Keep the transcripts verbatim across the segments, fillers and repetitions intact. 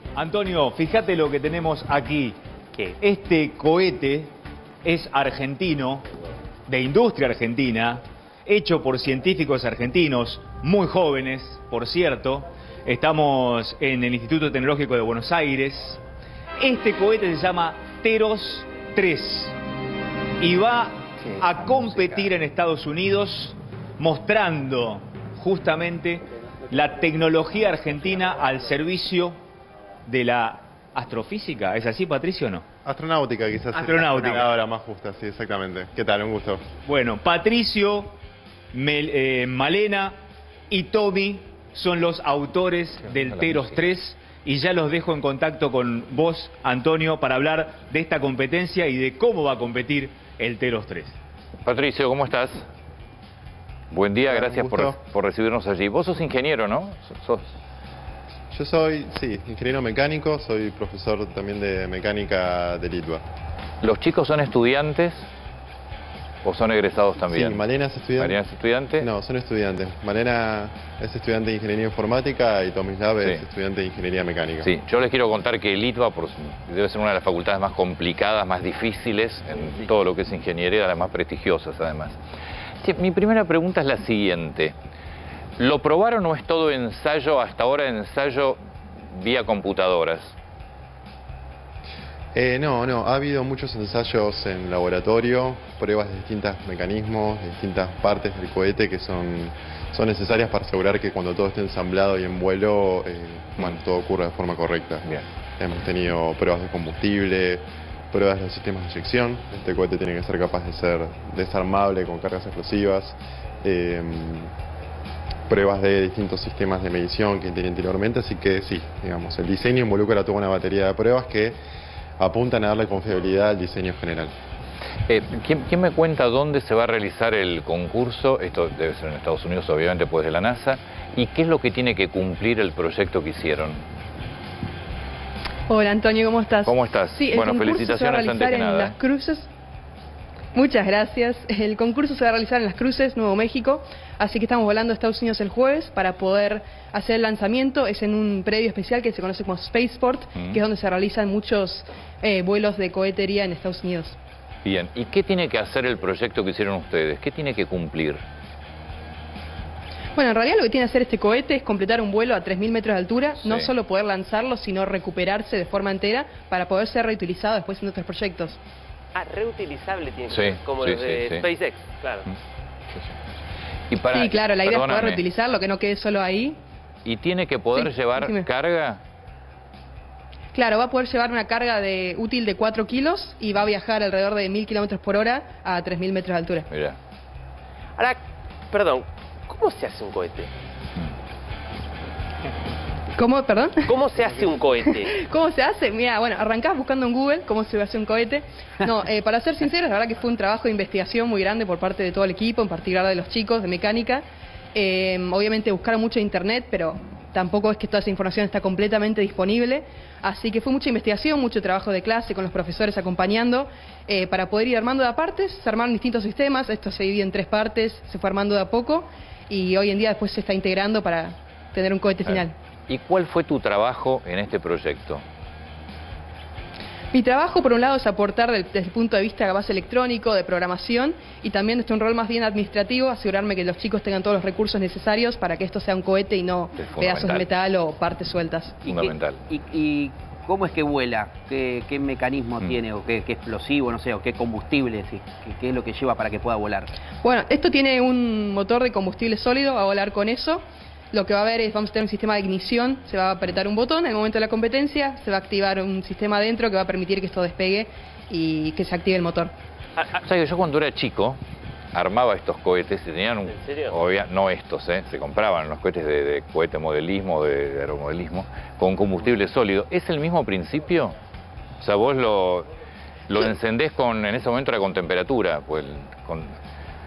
Antonio, fíjate lo que tenemos aquí. ¿Qué? Este cohete es argentino, de industria argentina, hecho por científicos argentinos, muy jóvenes, por cierto. Estamos en el Instituto Tecnológico de Buenos Aires. Este cohete se llama Teros tres y va a competir en Estados Unidos mostrando justamente la tecnología argentina al servicio de la astrofísica. ¿Es así, Patricio, o no? Astronáutica, quizás. Astronáutica. Es la palabra más justa, sí, exactamente. ¿Qué tal? Un gusto. Bueno, Patricio, Mel, eh, Malena y Tommy son los autores del Teros tres y ya los dejo en contacto con vos, Antonio, para hablar de esta competencia y de cómo va a competir el Teros tres. Patricio, ¿cómo estás? Buen día, Hola, gracias por, por recibirnos allí. Vos sos ingeniero, ¿no? Sos... Yo soy, sí, ingeniero mecánico, soy profesor también de mecánica del I T B A. ¿Los chicos son estudiantes o son egresados también? Sí, Malena es estudiante. ¿Malena es estudiante? No, son estudiantes. Malena es estudiante de ingeniería informática y Tomislav sí. es estudiante de ingeniería mecánica. Sí, yo les quiero contar que el I T B A por, debe ser una de las facultades más complicadas, más difíciles en sí. todo lo que es ingeniería, las más prestigiosas además. Sí, mi primera pregunta es la siguiente. ¿Lo probaron o es todo ensayo, hasta ahora ensayo vía computadoras? Eh, no, no, ha habido muchos ensayos en laboratorio, pruebas de distintos mecanismos, de distintas partes del cohete que son, son necesarias para asegurar que cuando todo esté ensamblado y en vuelo, eh, bueno, todo ocurra de forma correcta. Bien. Hemos tenido pruebas de combustible, pruebas de los sistemas de inyección. Este cohete tiene que ser capaz de ser desarmable con cargas explosivas. Eh, pruebas de distintos sistemas de medición que tiene anteriormente, así que sí, digamos, el diseño involucra toda una batería de pruebas que apuntan a darle confiabilidad al diseño general. Eh, ¿quién, ¿Quién me cuenta dónde se va a realizar el concurso? Esto debe ser en Estados Unidos, obviamente, pues de la NASA. ¿Y qué es lo que tiene que cumplir el proyecto que hicieron? Hola, Antonio, ¿cómo estás? ¿Cómo estás? Sí, el bueno, concurso felicitaciones se va a antes realizar que en nada. Las Cruces. Muchas gracias. El concurso se va a realizar en Las Cruces, Nuevo México, así que estamos volando a Estados Unidos el jueves para poder hacer el lanzamiento. Es en un predio especial que se conoce como Spaceport, mm. que es donde se realizan muchos eh, vuelos de cohetería en Estados Unidos. Bien, ¿y qué tiene que hacer el proyecto que hicieron ustedes? ¿Qué tiene que cumplir? Bueno, en realidad lo que tiene que hacer este cohete es completar un vuelo a tres mil metros de altura, sí. no solo poder lanzarlo, sino recuperarse de forma entera para poder ser reutilizado después en otros proyectos. Ah, reutilizable tiene que sí, ser, como sí, los de sí, sí. SpaceX, claro. Sí, sí. Y para, sí, claro, la idea perdóname. es poder reutilizarlo, que no quede solo ahí. ¿Y tiene que poder sí, llevar decime. carga? Claro, va a poder llevar una carga de útil de cuatro kilos y va a viajar alrededor de mil kilómetros por hora a tres mil metros de altura. Mirá. Ahora, perdón, ¿cómo se hace un cohete? ¿Cómo, perdón? ¿Cómo se hace un cohete? ¿Cómo se hace? Mira, bueno, arrancás buscando en Google cómo se hace un cohete. No, eh, para ser sinceros, la verdad que fue un trabajo de investigación muy grande por parte de todo el equipo, en particular de los chicos de mecánica. Eh, obviamente buscaron mucho en internet, pero tampoco es que toda esa información está completamente disponible. Así que fue mucha investigación, mucho trabajo de clase con los profesores acompañando, eh, para poder ir armando de a partes. Se armaron distintos sistemas, esto se divide en tres partes, se fue armando de a poco y hoy en día después se está integrando para tener un cohete final. ¿Y cuál fue tu trabajo en este proyecto? Mi trabajo, por un lado, es aportar desde el punto de vista capaz electrónico, de programación, y también desde un rol más bien administrativo, asegurarme que los chicos tengan todos los recursos necesarios para que esto sea un cohete y no pedazos de metal o partes sueltas. Fundamental. ¿Y, qué, y, y cómo es que vuela? ¿Qué, qué mecanismo mm. tiene? ¿O qué, qué explosivo, no sé, o qué combustible? ¿Sí? ¿Qué, ¿Qué es lo que lleva para que pueda volar? Bueno, esto tiene un motor de combustible sólido, va a volar con eso. Lo que va a haber es, vamos a tener un sistema de ignición, se va a apretar un botón, en el momento de la competencia se va a activar un sistema adentro que va a permitir que esto despegue y que se active el motor. Ah, ah, o sea, que yo cuando era chico armaba estos cohetes y tenían un... ¿En serio? Obvia, no estos, ¿eh? Se compraban los cohetes de, de cohete modelismo, de, de aeromodelismo, con combustible sólido. ¿Es el mismo principio? O sea, vos lo, lo encendés con, en ese momento era con temperatura, pues con...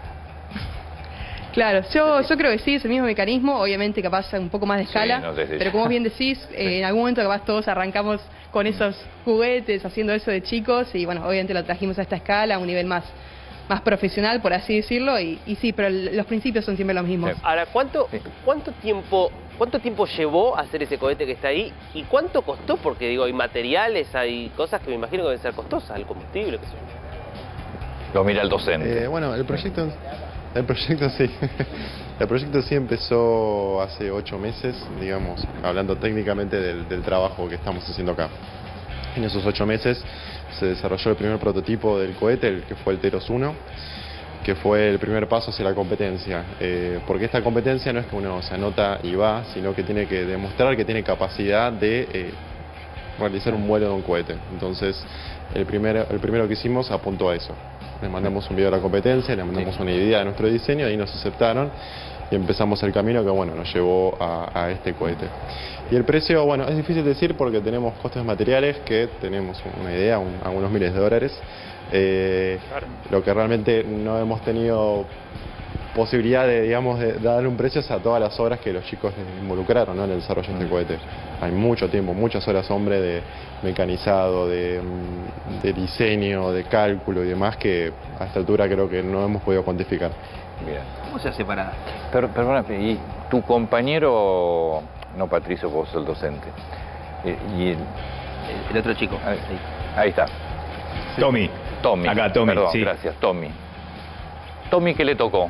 Claro, yo, yo creo que sí, es el mismo mecanismo, obviamente capaz un poco más de escala, sí, no, desde pero ya. como vos bien decís, eh, sí. en algún momento capaz todos arrancamos con esos juguetes, haciendo eso de chicos, y bueno, obviamente lo trajimos a esta escala, a un nivel más, más profesional, por así decirlo, y, y sí, pero el- los principios son siempre los mismos. Sí. Ahora, ¿cuánto, cuánto tiempo cuánto tiempo llevó hacer ese cohete que está ahí? ¿Y cuánto costó? Porque digo, hay materiales, hay cosas que me imagino que deben ser costosas, el combustible, qué sé yo. Lo mira el docente. Eh, bueno, el proyecto, el proyecto sí, el proyecto sí empezó hace ocho meses, digamos, hablando técnicamente del, del trabajo que estamos haciendo acá. En esos ocho meses se desarrolló el primer prototipo del cohete, el que fue el Teros uno, que fue el primer paso hacia la competencia. Eh, porque esta competencia no es que uno se anota y va, sino que tiene que demostrar que tiene capacidad de eh, realizar un vuelo de un cohete. Entonces, el, primer, el primero que hicimos apuntó a eso. Le mandamos un video a la competencia, le mandamos una idea de nuestro diseño, ahí nos aceptaron y empezamos el camino que, bueno, nos llevó a, a este cohete. Y el precio, bueno, es difícil decir porque tenemos costes materiales que tenemos una idea, un, algunos miles de dólares. Eh, lo que realmente no hemos tenido posibilidad de, digamos, de darle un precio es a todas las horas que los chicos involucraron, ¿no?, en el desarrollo de este cohete. Hay mucho tiempo, muchas horas, hombre, de mecanizado, de, de diseño, de cálculo y demás que a esta altura creo que no hemos podido cuantificar. Bien. ¿Cómo se hace para...? Pero, perdóname, y tu compañero, no Patricio, vos sos el docente, eh, y el, El otro chico. ahí, Sí. ahí está, Tommy. Tommy. Acá, Tommy, Perdón, sí. gracias, Tommy. Tommy, ¿qué le tocó?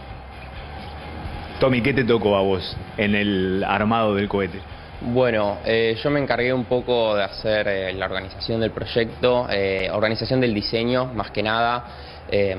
Tommy, ¿qué te tocó a vos en el armado del cohete? Bueno, eh, yo me encargué un poco de hacer eh, la organización del proyecto, eh, organización del diseño, más que nada. Eh,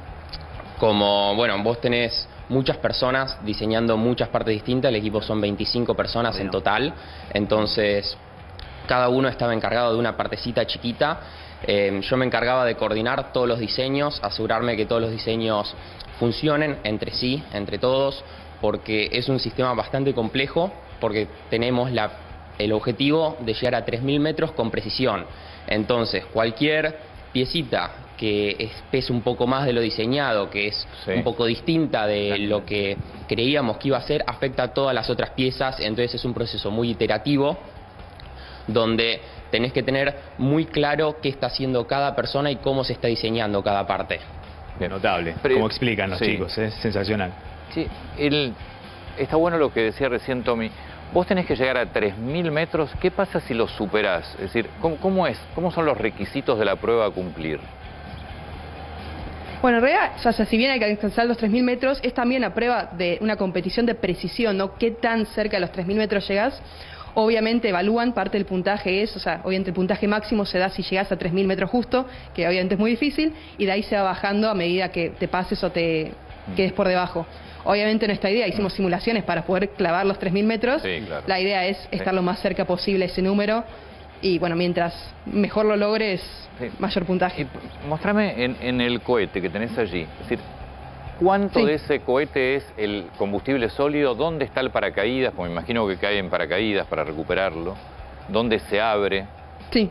como, bueno, vos tenés muchas personas diseñando muchas partes distintas, el equipo son veinticinco personas Bueno. en total, entonces cada uno estaba encargado de una partecita chiquita. Eh, yo me encargaba de coordinar todos los diseños, asegurarme que todos los diseños funcionen entre sí, entre todos, porque es un sistema bastante complejo, porque tenemos la, el objetivo de llegar a tres mil metros con precisión. Entonces, cualquier piecita que es- pese un poco más de lo diseñado, que es Sí. un poco distinta de lo que creíamos que iba a ser, afecta a todas las otras piezas, entonces es un proceso muy iterativo, donde tenés que tener muy claro qué está haciendo cada persona y cómo se está diseñando cada parte. Bien. Notable, Pero- como explican los sí. chicos, es sensacional. Sí, el, está bueno lo que decía recién Tommy. Vos tenés que llegar a tres mil metros, ¿qué pasa si los superás? Es decir, ¿cómo, cómo es? ¿Cómo son los requisitos de la prueba a cumplir? Bueno, en realidad, o sea, si bien hay que alcanzar los tres mil metros, es también a prueba de una competición de precisión, ¿no? ¿Qué tan cerca de los tres mil metros llegás? Obviamente evalúan, parte del puntaje es, o sea, obviamente el puntaje máximo se da si llegás a tres mil metros justo, que obviamente es muy difícil, y de ahí se va bajando a medida que te pases o te quedes por debajo. Obviamente nuestra idea, hicimos simulaciones para poder clavar los tres mil metros, Sí, claro. la idea es estar lo más cerca posible a ese número, y bueno, mientras mejor lo logres, Sí. mayor puntaje. Y, mostrame en, en el cohete que tenés allí, es decir, ¿cuánto Sí. de ese cohete es el combustible sólido? ¿Dónde está el paracaídas? Porque me imagino que cae en paracaídas para recuperarlo. ¿Dónde se abre? Sí.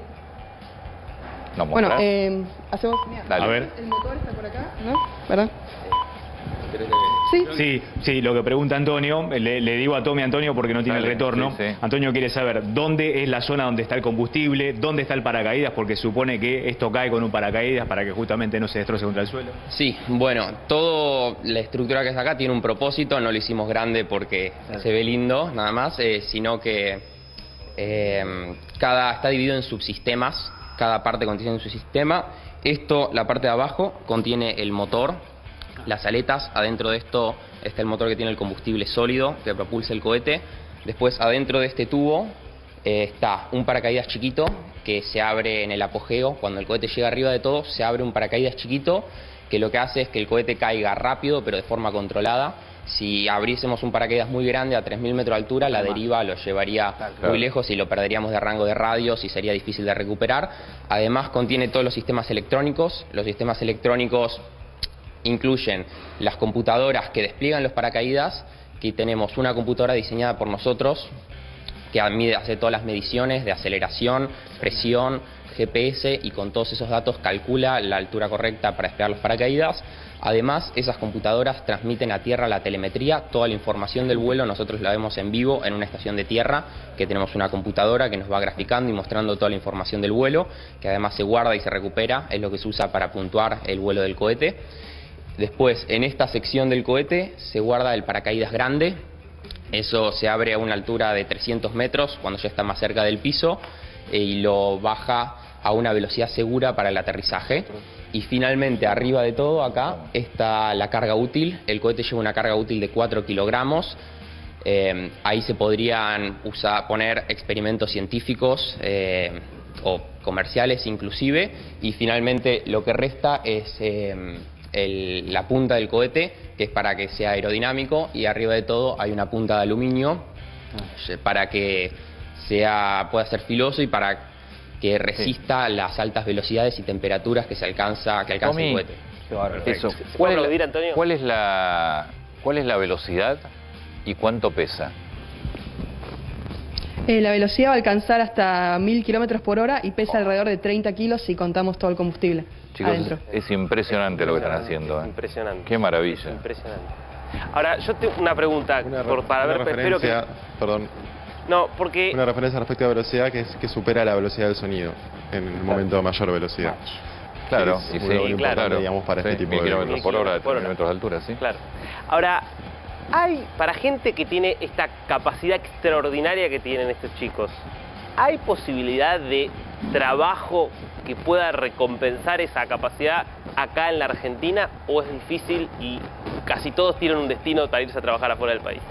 No, Bueno, mostrá. eh, hacemos... mira, Dale. A ver. El motor está por acá, ¿no? ¿Verdad? Sí. Sí, sí, lo que pregunta Antonio, le, le digo a Tommy Antonio porque no tiene Dale, el retorno. sí, sí. Antonio quiere saber dónde es la zona donde está el combustible, dónde está el paracaídas, porque supone que esto cae con un paracaídas para que justamente no se destroce contra el suelo. Sí, bueno, toda la estructura que está acá tiene un propósito, no lo hicimos grande porque se ve lindo, nada más, eh, sino que eh, cada está dividido en subsistemas, cada parte contiene un subsistema. Esto, la parte de abajo, contiene el motor, las aletas, adentro de esto está el motor que tiene el combustible sólido que propulsa el cohete. Después, adentro de este tubo eh, está un paracaídas chiquito que se abre en el apogeo. Cuando el cohete llega arriba de todo, se abre un paracaídas chiquito que lo que hace es que el cohete caiga rápido pero de forma controlada. Si abriésemos un paracaídas muy grande a tres mil metros de altura, la deriva lo llevaría Claro. muy lejos y lo perderíamos de rango de radios y sería difícil de recuperar. Además, contiene todos los sistemas electrónicos. Los sistemas electrónicos incluyen las computadoras que despliegan los paracaídas. Aquí tenemos una computadora diseñada por nosotros que mide, hace todas las mediciones de aceleración, presión, G P S y con todos esos datos calcula la altura correcta para despegar los paracaídas. Además, esas computadoras transmiten a tierra la telemetría, toda la información del vuelo nosotros la vemos en vivo en una estación de tierra, que tenemos una computadora que nos va graficando y mostrando toda la información del vuelo, que además se guarda y se recupera, es lo que se usa para puntuar el vuelo del cohete. Después, en esta sección del cohete se guarda el paracaídas grande, eso se abre a una altura de trescientos metros cuando ya está más cerca del piso eh, y lo baja a una velocidad segura para el aterrizaje. Y finalmente, arriba de todo, acá está la carga útil. El cohete lleva una carga útil de cuatro kilogramos. Eh, ahí se podrían usar, poner experimentos científicos eh, o comerciales inclusive. Y finalmente lo que resta es eh, el, la punta del cohete, que es para que sea aerodinámico. Y arriba de todo hay una punta de aluminio para que sea, pueda ser filoso y para que resista sí. las altas velocidades y temperaturas que se alcanza que alcanza Tommy, el cohete. Eso. ¿Se ¿Cuál, puede es la, Antonio? ¿Cuál es la cuál es la velocidad y cuánto pesa? Eh, la velocidad va a alcanzar hasta mil kilómetros por hora y pesa alrededor de treinta kilos si contamos todo el combustible Chicos, adentro. Es impresionante lo que están haciendo. ¿eh? Impresionante. Qué maravilla. Impresionante. Ahora, yo tengo una pregunta Una, por, para una ver, espero que... referencia, perdón, No, porque... una referencia respecto a velocidad que es que supera la velocidad del sonido en el momento de mayor velocidad. Claro, Sí, y es muy sí, importante, claro. digamos, para Sí, este tipo mil de kilómetros por hora, Por hora. tres metros de altura, ¿sí? Claro. Ahora, hay, para gente que tiene esta capacidad extraordinaria que tienen estos chicos, ¿hay posibilidad de trabajo que pueda recompensar esa capacidad acá en la Argentina o es difícil y casi todos tienen un destino para irse a trabajar afuera del país?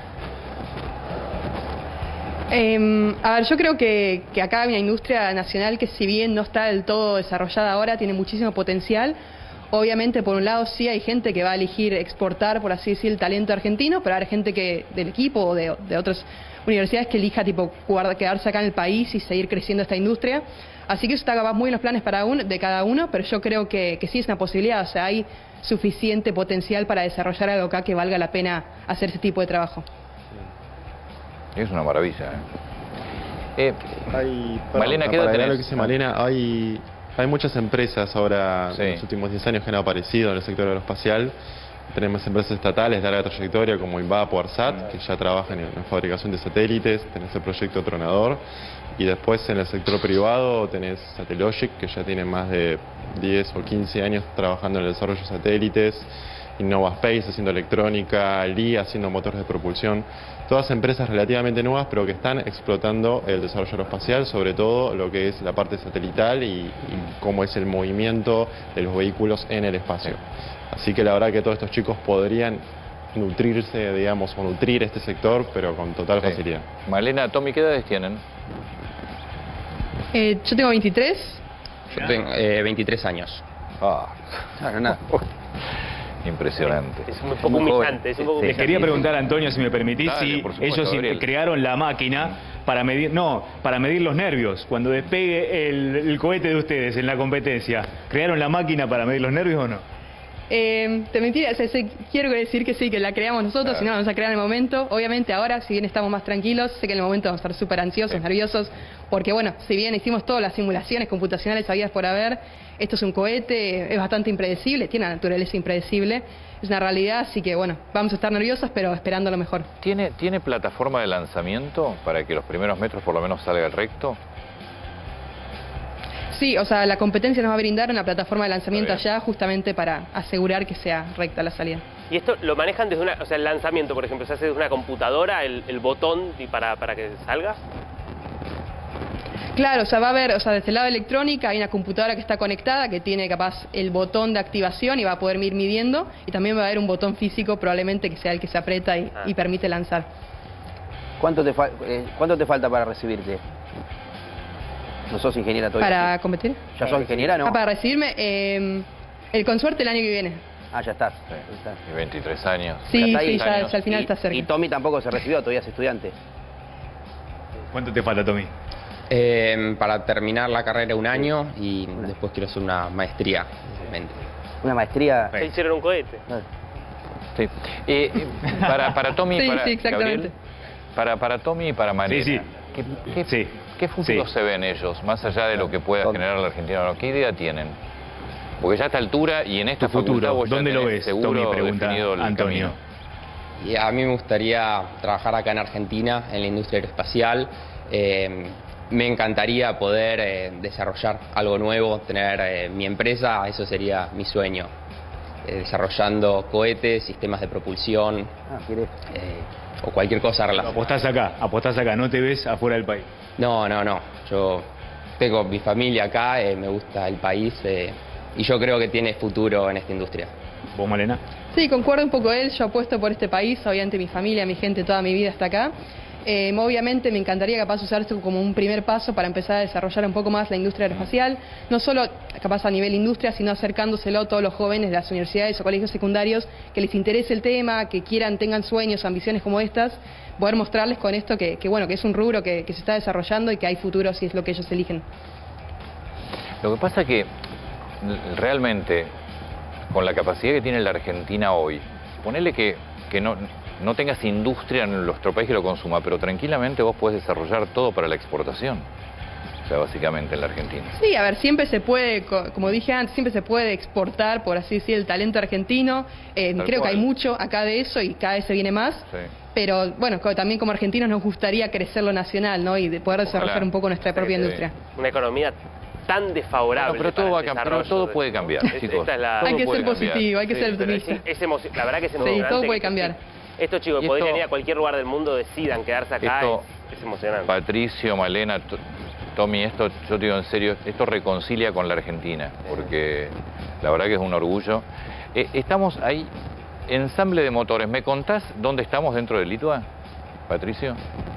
Eh, a ver, yo creo que, que acá hay una industria nacional que si bien no está del todo desarrollada ahora, tiene muchísimo potencial. Obviamente, por un lado, sí hay gente que va a elegir exportar, por así decir, el talento argentino, pero hay gente que del equipo o de, de otras universidades que elija tipo guarda, quedarse acá en el país y seguir creciendo esta industria. Así que eso está muy en los planes para un, de cada uno, pero yo creo que, que sí es una posibilidad. O sea, hay suficiente potencial para desarrollar algo acá que valga la pena hacer ese tipo de trabajo. Es una maravilla. ¿eh? Eh, Hay, Malena, ¿qué edad para agregar tenés? lo que dice Malena, hay, hay muchas empresas ahora Sí. en los últimos diez años que han aparecido en el sector aeroespacial. Tenemos empresas estatales de larga trayectoria como INVAP o ARSAT, que ya trabajan en, en fabricación de satélites. Tenés el proyecto Tronador. Y después en el sector privado tenés Satellogic, que ya tiene más de diez o quince años trabajando en el desarrollo de satélites. Innova Space haciendo electrónica, L I haciendo motores de propulsión. Todas empresas relativamente nuevas, pero que están explotando el desarrollo aeroespacial, sobre todo lo que es la parte satelital y, y cómo es el movimiento de los vehículos en el espacio. Así que la verdad que todos estos chicos podrían nutrirse, digamos, o nutrir este sector, pero con total Sí. facilidad. Malena, Tommy, ¿qué edades tienen? Eh, yo tengo veintitrés. Yo tengo eh, veintitrés años. Ah, Claro, nada. Es impresionante. un poco Muy joven. humillante, es un poco Les humillante. quería preguntar, Antonio, si me permitís, Dale, si por supuesto, ellos Gabriel. crearon la máquina para medir, no, para medir los nervios. Cuando despegue el, el cohete de ustedes en la competencia, ¿crearon la máquina para medir los nervios o no? Eh, te mentiría, o sea, sé- quiero decir que sí, que la creamos nosotros, si no la vamos a crear en el momento. Obviamente ahora, si bien estamos más tranquilos, sé que en el momento vamos a estar súper ansiosos, Sí. nerviosos, porque bueno, si bien hicimos todas las simulaciones computacionales habidas por haber, esto es un cohete, es bastante impredecible, tiene una naturaleza impredecible, es una realidad, así que bueno, vamos a estar nerviosos, pero esperando lo mejor. ¿Tiene, ¿Tiene plataforma de lanzamiento para que los primeros metros por lo menos salga recto? Sí, o sea, la competencia nos va a brindar una plataforma de lanzamiento Está bien. allá justamente para asegurar que sea recta la salida. Y esto lo manejan desde una, o sea, el lanzamiento, por ejemplo, se hace desde una computadora, el, el botón y para, para que salga. Claro, o sea, va a haber, o sea, desde el lado de electrónica hay una computadora que está conectada, que tiene capaz el botón de activación y va a poder ir midiendo, y también va a haber un botón físico probablemente que sea el que se aprieta y, Ah. y permite lanzar. ¿Cuánto te, fal- eh, ¿Cuánto te falta para recibirte? ¿No sos ingeniera todavía? ¿Para competir? ¿Ya sos ingeniera, no? Ah, para recibirme, eh, el con suerte el año que viene. Ah, ya estás. Sí. Ya estás. Y veintitrés años. Sí, está ahí, sí, ya, años. ya al final y, está cerca. y Tommy tampoco se recibió, todavía es estudiante. ¿Cuánto te falta, Tommy? Eh, para terminar la carrera un año y después quiero hacer una maestría. obviamente. Una maestría. Se hicieron un cohete. Sí. Eh, eh, para, para Tommy y Sí, para sí, exactamente. Gabriel, para, para Tommy y para Mariana. Sí, sí. ¿Qué, qué, Sí. ¿qué futuro Sí. se ven ellos, más allá de lo que pueda ¿Dónde? generar la Argentina? ¿No? ¿Qué idea tienen? Porque ya a esta altura y en esta Tu futuro, facultad vos ya ¿dónde lo tenés ves, seguro Tommy? Pregunta definido el Antonio. camino. Y a mí me gustaría trabajar acá en Argentina, en la industria aeroespacial. Eh, me encantaría poder eh, desarrollar algo nuevo, tener eh, mi empresa, eso sería mi sueño. Eh, desarrollando cohetes, sistemas de propulsión Ah, ¿quieres? eh, o cualquier cosa relacionada. Apostás acá, apostás acá, no te ves afuera del país. No, no, no. Yo tengo mi familia acá, eh, me gusta el país eh, y yo creo que tiene futuro en esta industria. ¿Vos, Malena? Sí, concuerdo un poco él, yo apuesto por este país, obviamente mi familia, mi gente, toda mi vida está acá. Eh, obviamente me encantaría capaz usar esto como un primer paso para empezar a desarrollar un poco más la industria aeroespacial, no solo capaz a nivel industria, sino acercándoselo a todos los jóvenes de las universidades o colegios secundarios que les interese el tema, que quieran, tengan sueños, ambiciones como estas, poder mostrarles con esto que, que bueno, que es un rubro que, que se está desarrollando y que hay futuro si es lo que ellos eligen. Lo que pasa es que realmente, con la capacidad que tiene la Argentina hoy, ponele que, que no, no tengas industria en nuestro país que lo consuma, pero tranquilamente vos podés desarrollar todo para la exportación. O sea, básicamente en la Argentina. Sí, a ver, siempre se puede, co- como dije antes, siempre se puede exportar, por así decir, el talento argentino. Eh, Tal creo cual. que hay mucho acá de eso y cada vez se viene más. Sí. Pero bueno, co- también como argentinos nos gustaría crecer lo nacional, ¿no? Y de poder desarrollar Ojalá. un poco nuestra propia Sí, sí. industria. Una economía tan desfavorable. Bueno, pero todo para va el a cambiar, desarrollo todo de- puede cambiar, Es- chicos. esta es la- Hay Todo que puede ser cambiar. positivo, hay que Sí, ser Pero es, optimista. es emoci- la verdad que es Sí, emocionante. todo puede que- cambiar. Estos chicos Y podrían esto- ir a cualquier lugar del mundo, decidan quedarse acá. Esto- es, es emocionante. Patricio, Malena, T- Tommy, esto, yo te digo en serio, esto reconcilia con la Argentina, porque la verdad que es un orgullo. Eh, estamos ahí, ensamble de motores. ¿Me contás dónde estamos dentro del Litua, Patricio?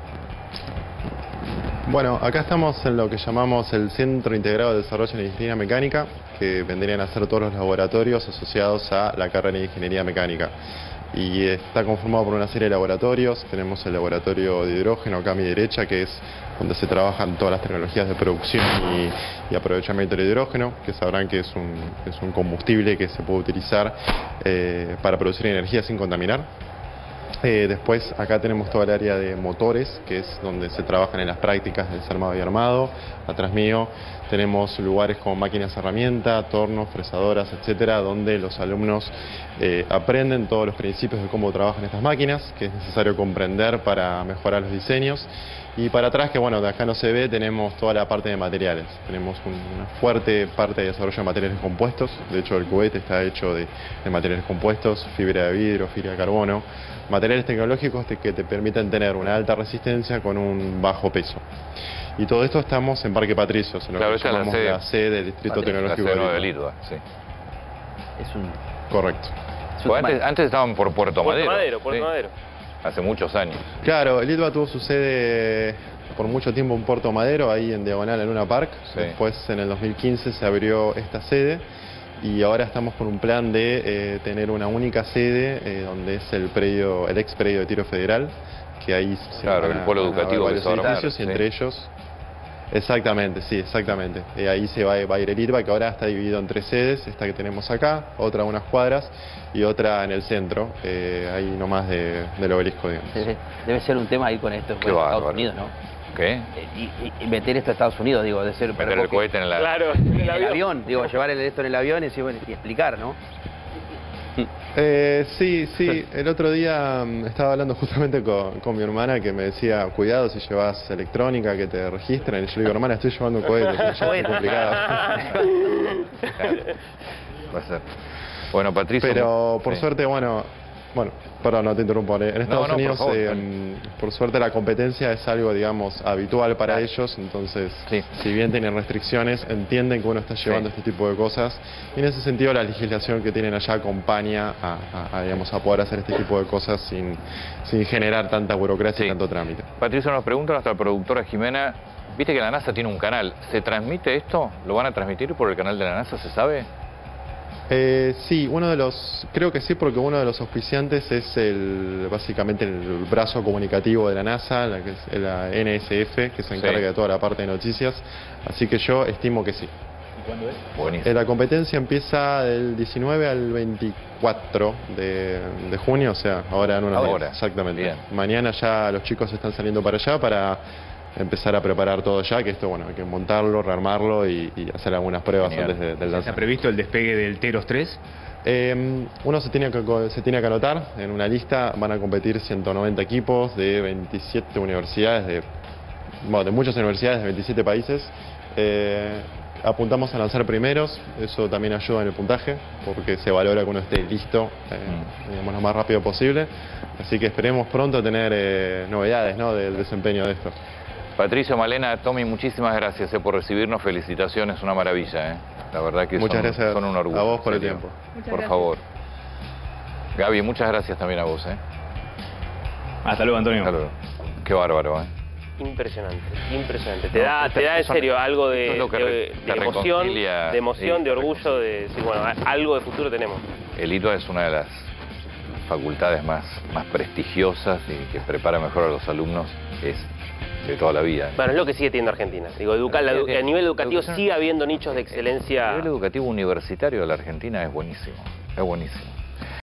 Bueno, acá estamos en lo que llamamos el Centro Integrado de Desarrollo en Ingeniería Mecánica, que vendrían a ser todos los laboratorios asociados a la carrera de Ingeniería Mecánica. Y está conformado por una serie de laboratorios. Tenemos el laboratorio de hidrógeno acá a mi derecha, que es donde se trabajan todas las tecnologías de producción y, y aprovechamiento del hidrógeno, que sabrán que es un, es un combustible que se puede utilizar eh, para producir energía sin contaminar. Eh, después acá tenemos toda el área de motores, que es donde se trabajan en las prácticas del desarmado y armado. Atrás mío tenemos lugares como máquinas herramienta, tornos, fresadoras, etcétera, donde los alumnos eh, aprenden todos los principios de cómo trabajan estas máquinas, que es necesario comprender para mejorar los diseños. Y para atrás, que bueno, de acá no se ve, tenemos toda la parte de materiales. Tenemos un- una fuerte parte de desarrollo de materiales compuestos. De hecho, el cohete está hecho de, de materiales compuestos, fibra de vidrio, fibra de carbono. Materiales tecnológicos te- que te permiten tener una alta resistencia con un bajo peso. Y todo esto estamos en Parque Patricios, en lo Claro, que esa es la llamamos sede. la sede del Distrito Patricios, La Tecnológico sede nueva de de Litua. Litua, sí. Es un... Correcto. es un Porque antes, tema- antes estaban por Puerto, Puerto Madero. Madero, Puerto sí. Madero. Hace muchos años. Claro, el Litua tuvo su sede por mucho tiempo en Puerto Madero, ahí en Diagonal en Luna Park. Sí. Después, en el dos mil quince, se abrió esta sede y ahora estamos con un plan de eh, tener una única sede, eh, donde es el predio, el ex predio de Tiro Federal, que ahí se Claro, van el a- polo van a haber educativo que varios se va a armar, edificios, y sí. entre ellos... Exactamente, sí, exactamente. Eh, ahí se va, va a ir el IRBA, que ahora está dividido en tres sedes, esta que tenemos acá, otra a unas cuadras y otra en el centro, eh, ahí nomás de, del obelisco, digamos. Debe, debe ser un tema ahí con esto, Qué con Estados bárbaro. Unidos, ¿no? ¿Qué? Eh, Y, y- y meter esto a Estados Unidos, digo, de ser... Meter el cohete en la... Claro, en En el el avión. avión, digo, llevar el- esto en el avión y, decir, bueno, y explicar, ¿no? Eh, sí, sí, el otro día mm, estaba hablando justamente con, con mi hermana, que me decía, cuidado si llevas electrónica, que te registran, y yo le digo, hermana, estoy llevando un cohete, ya es Bueno. complicado. Claro. Va a ser. Bueno, Patricio... Pero por sí. suerte, bueno, bueno, perdón, no te interrumpo. En Estados no, por Unidos, favor, eh, dale. mm, por suerte, la competencia es algo, digamos, habitual para ellos. Entonces, Sí. si bien tienen restricciones, entienden que uno está llevando Sí. este tipo de cosas. Y en ese sentido, la legislación que tienen allá acompaña a, a- a, digamos, a poder hacer este tipo de cosas sin, sin generar tanta burocracia Sí. y tanto trámite. Patricio, nos pregunta nuestra productora Jimena, viste que la NASA tiene un canal, ¿se transmite esto? ¿Lo van a transmitir por el canal de la NASA, se sabe? Eh, sí, uno de los, creo que sí, porque uno de los auspiciantes es el, básicamente el brazo comunicativo de la NASA, la, que es la N S F, que se encarga Sí. de toda la parte de noticias, así que yo estimo que sí. Buenísimo. Eh, la competencia empieza del diecinueve al veinticuatro de, de junio, o sea, ahora en unos Ahora. días. Exactamente. Bien. Mañana ya los chicos están saliendo para allá para empezar a preparar todo ya, que esto, bueno, hay que montarlo, rearmarlo y, y hacer algunas pruebas Genial. antes de- del ¿Está lanzamiento. previsto el despegue del Teros tres? Eh, uno se tiene, que, se tiene que anotar en una lista, van a competir ciento noventa equipos de veintisiete universidades, de, bueno, de muchas universidades de veintisiete países. Eh, apuntamos a lanzar primeros, eso también ayuda en el puntaje, porque se valora que uno esté listo, eh, Mm. digamos, lo más rápido posible. Así que esperemos pronto tener eh, novedades, ¿no?, del desempeño de esto. Patricio, Malena, Tommy, muchísimas gracias eh, por recibirnos. Felicitaciones, una maravilla. Eh. La verdad que Muchas son, gracias son un orgullo. a vos por en el serio. tiempo. Muchas Por gracias. favor. Gaby, muchas gracias también a vos. Eh. Hasta luego, Antonio. Hasta luego. Qué bárbaro. Eh. Impresionante, impresionante. Te No, da, esta- te da en son- serio algo esto de, es lo que de- re- de te emoción, reconcilia, de emoción, sí, de te orgullo, de decir, bueno, algo de futuro tenemos. El I T A es una de las facultades más, más prestigiosas y que prepara mejor a los alumnos, es de toda la vida. Bueno, es lo que sigue teniendo Argentina. Digo, educa- la edu- a nivel educativo Educación- sigue habiendo nichos de excelencia. El nivel educativo universitario de la Argentina es buenísimo, es buenísimo.